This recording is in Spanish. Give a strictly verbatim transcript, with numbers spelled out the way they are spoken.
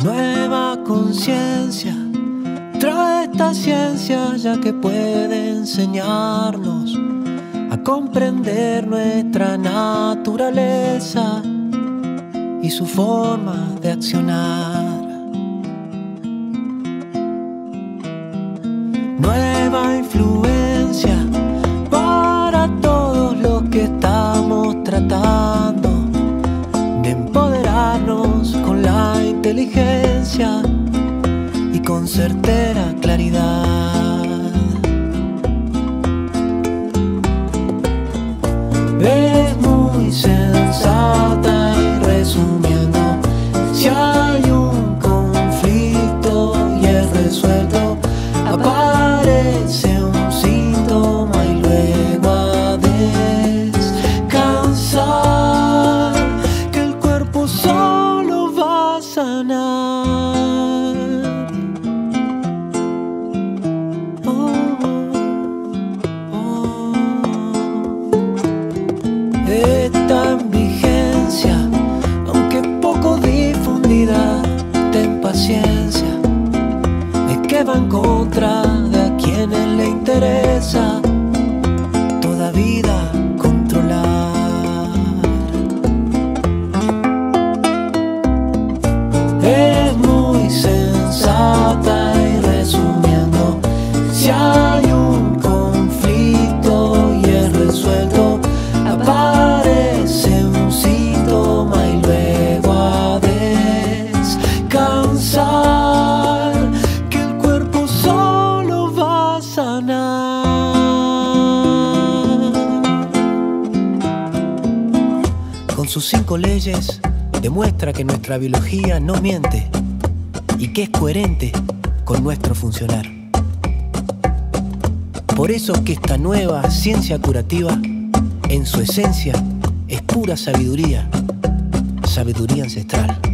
Nueva conciencia trae esta ciencia, ya que puede enseñarnos a comprender nuestra naturaleza y su forma de accionar. Nueva influencia para todos los que estamos tratando de empoderarnos con la inteligencia y con certera claridad. Es muy sensata y resumiendo, si hay un conflicto y es resuelto, aparece un síntoma y luego a descansar, que el cuerpo solo va a sanar. Oh, oh. Está en vigencia, aunque poco difundida, ten paciencia. Es que va en contra de a quienes le interesa toda vida controlar. Es muy sensata y resumiendo, si hay un conflicto y es resuelto, aparece un síntoma y luego a descansar, que el cuerpo solo va a sanar. Con sus cinco leyes demuestra que nuestra biología no miente y que es coherente con nuestro funcionar. Por eso que esta nueva ciencia curativa, en su esencia, es pura sabiduría, sabiduría ancestral.